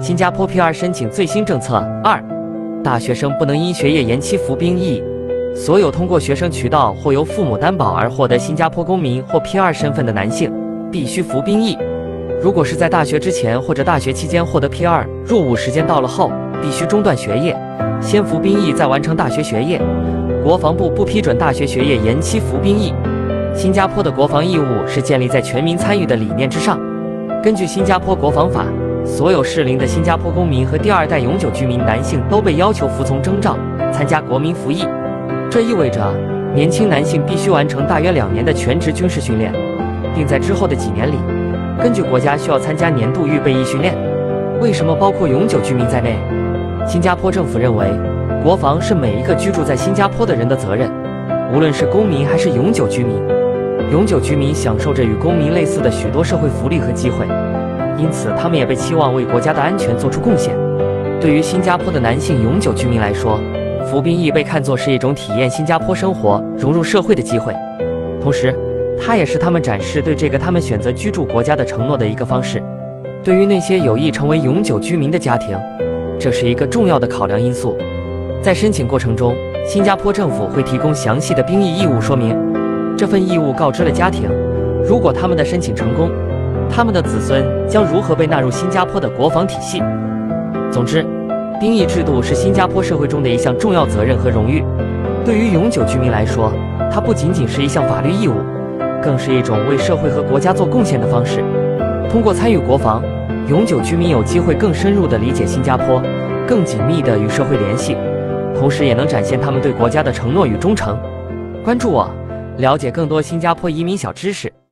新加坡 PR 申请最新政策2，大学生不能因学业延期服兵役。所有通过学生渠道或由父母担保而获得新加坡公民或 PR 身份的男性，必须服兵役。如果是在大学之前或者大学期间获得 PR， 入伍时间到了后，必须中断学业，先服兵役再完成大学学业。国防部不批准大学学业延期服兵役。新加坡的国防义务是建立在全民参与的理念之上。根据新加坡国防法，所有适龄的新加坡公民和第2代永久居民男性都被要求服从征召，参加国民服役。这意味着年轻男性必须完成大约2年的全职军事训练，并在之后的几年里，根据国家需要参加年度预备役训练。为什么包括永久居民在内？新加坡政府认为，国防是每一个居住在新加坡的人的责任，无论是公民还是永久居民。永久居民享受着与公民类似的许多社会福利和机会，因此他们也被期望为国家的安全做出贡献。对于新加坡的男性永久居民来说，服兵役被看作是一种体验新加坡生活、融入社会的机会，同时，它也是他们展示对这个他们选择居住国家的承诺的一个方式。对于那些有意成为永久居民的家庭，这是一个重要的考量因素。在申请过程中，新加坡政府会提供详细的兵役义务说明。这份义务告知了家庭，如果他们的申请成功，他们的子孙将如何被纳入新加坡的国防体系。总之，兵役制度是新加坡社会中的一项重要责任和荣誉。对于永久居民来说，它不仅仅是一项法律义务，更是一种为社会和国家做贡献的方式。通过参与国防，永久居民有机会更深入地理解新加坡，更紧密地与社会联系，同时也能展现他们对国家的承诺与忠诚。关注我，了解更多新加坡移民小知识。